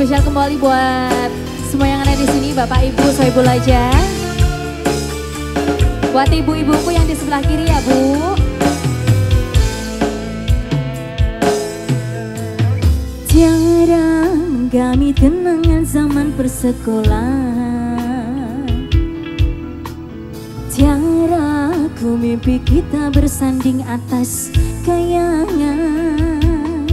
Spesial kembali buat semua yang ada di sini, Bapak Ibu, Sohibul aja. Buat ibu-ibuku yang di sebelah kiri ya, Bu. Tiada menggami kenangan zaman persekolahan. Tiada ku mimpi kita bersanding atas kayangan.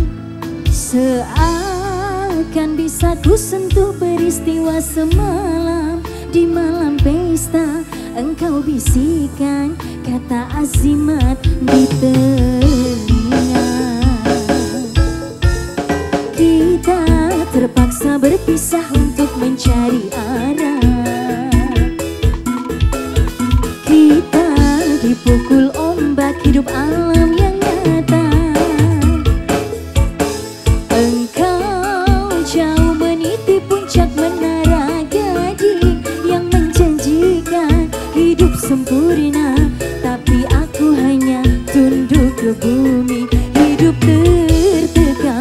Seakan bisa ku sentuh peristiwa semalam. Di malam pesta engkau bisikan kata azimat di telinga. Kita terpaksa berpisah untuk mencari arah. Kita dipukul ombak hidup alam yang nyata. Engkau jauh meniti puncak menara gading yang menjanjikan hidup sempurna, tapi aku hanya tunduk ke bumi, hidup tertekan.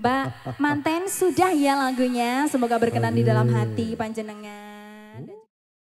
Mbak Manten sudah ya lagunya, semoga berkenan di dalam hati panjenengan.